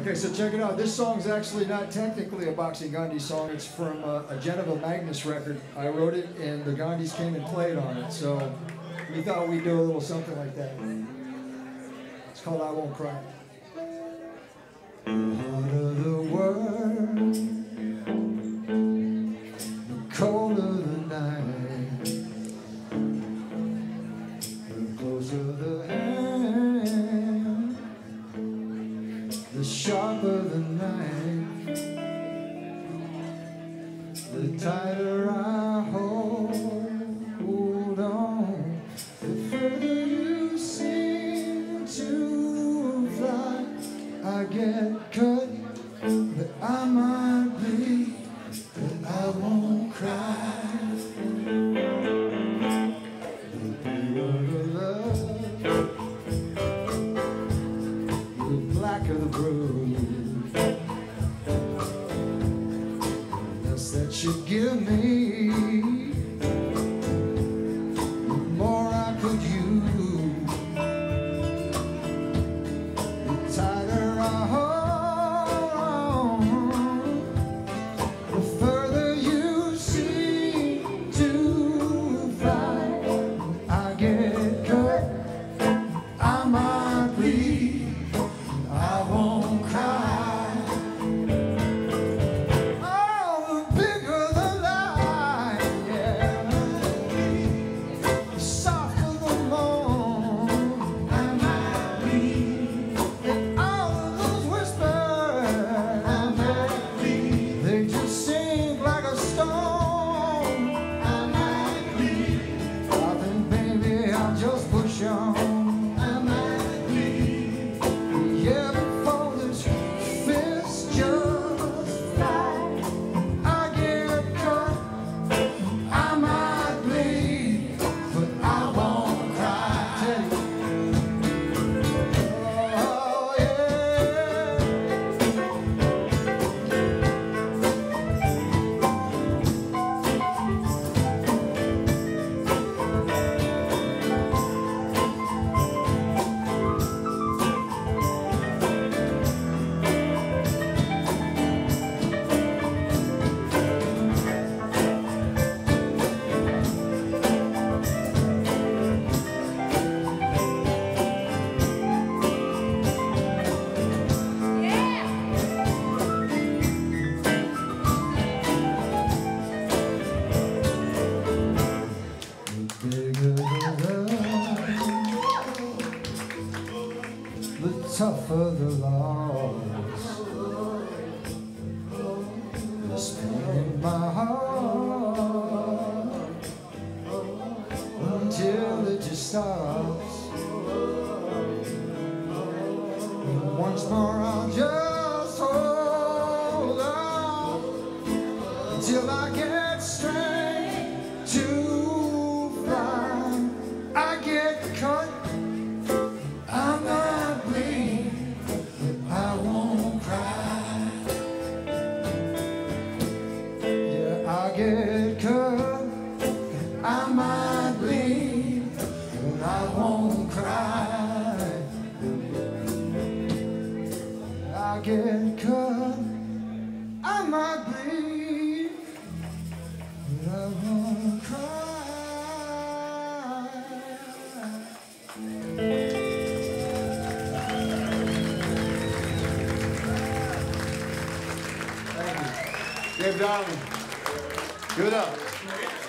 Okay, so check it out. This song's actually not technically a Boxing Gandhi song. It's from a Geneva Magnus record. I wrote it, and the Gandhis came and played on it. So we thought we'd do a little something like that. It's called I Won't Cry. The heart of the world, the cold of the night, the close of the hand, the sharp of the knife, the tighter I hold on, the further you seem to fly. I get cut, but I might bleed, but I won't cry. The bigger the love, the blacker the bruise. The less that you give me, the more I could use. The tighter I hold on, the further you seem to fly. I get cut, I might bleed, I won't cry. Oh, the bigger the lie, yeah, the softer the moan. I might bleed, and all of those whispers, I might bleed, they just sink like a stone. I might bleed, I think maybe I'll just push on. I might bleed, yeah, before this fist just fly. I get cut, I might bleed, but I won't cry. Teddy. Oh, yeah. The bigger the love, the tougher the loss. This pain in my heart until it just stops. And once more I'll just hold on until I get strength to fly. I get cut, I might bleed, but I won't cry. Yeah, I get cut, I might bleed, but I won't cry. I get cut, I might bleed, but I won't cry. Dave Darling, give it up.